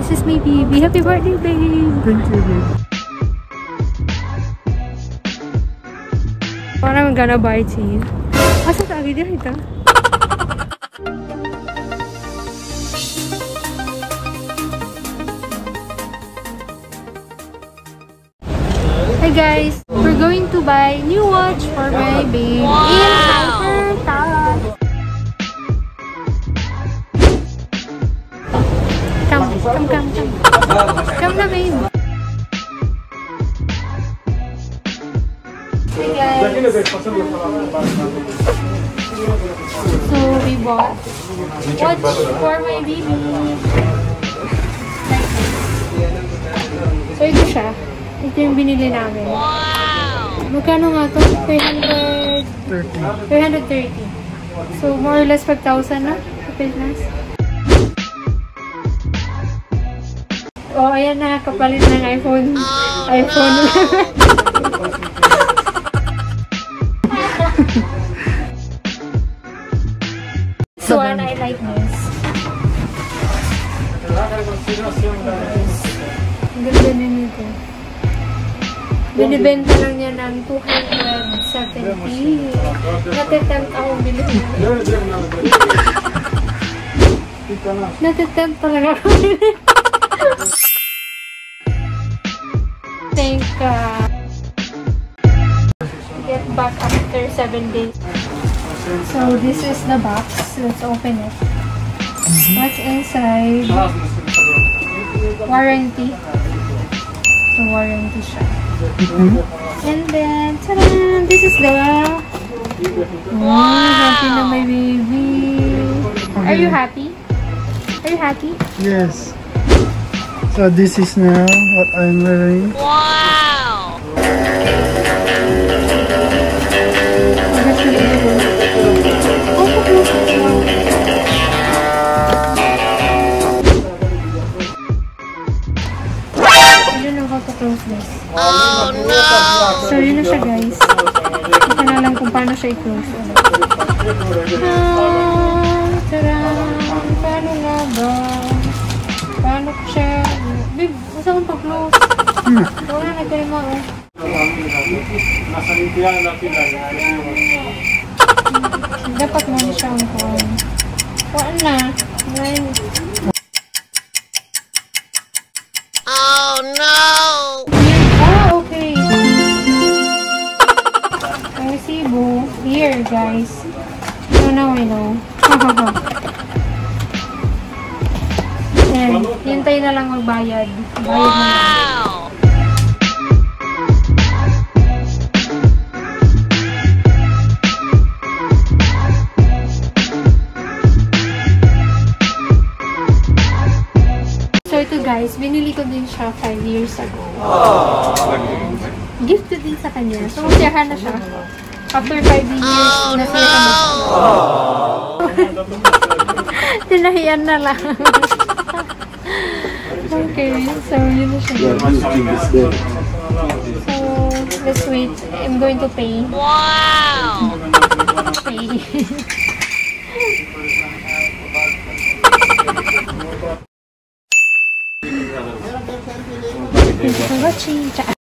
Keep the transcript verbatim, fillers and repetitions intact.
This is my baby. Happy birthday, babe! Thank you, babe. I'm gonna buy it to you. Asa ta agad yan ito? Hi guys! We're going to buy new watch for my babe wow. in Shoutout. Come, come, come, come. Come na, babe. Hey guys. So we bought watch for my baby. Like this. So ito siya. Ito yung binili namin. Wow! Magkano nga ito? three hundred thirty. three hundred thirty. So more or less five thousand na sa Pinas. Oh, ayan na. Kapalit ng iPhone. Oh, iPhone. No. So, and I like this. Ang ganda na nito. Binibenta lang niya ng two hundred seventy. Natitempt akong bilhin. Natitempt talaga ako bilhin. Think, uh, get back after seven days. So, this is the box. Let's open it. Mm-hmm. What's inside? Warranty. So, warranty siya. Mm-hmm. And then, ta-da! This is the... Wow! Happy na my baby. Are you happy? Are you happy? Yes. So, this is now what I'm wearing. Wow! Oh no! So yun na siya guys. Ito na lang kung paano siya i-close. Ah, tarang! Paano nga ba? Paano ko siya? Babe, masa kong pa-close? Wala na kayo mo oh. Dapat mo na siya ang phone. Wala na. Oh no! Ah, okay. Ang resibo. Here, guys. So now I know. Yan. Hintay na lang magbayad. Bayad na lang. So ito guys, binili ko din siya five years ago. Aww. Gift ko din sa kanya. So masyahan na siya. After five years, oh, nasira ka na siya. Tinahiyan na lang. Okay, so yun na siya. So, let's wait. I'm going to pay. Wow! Pay. Thank you for watching.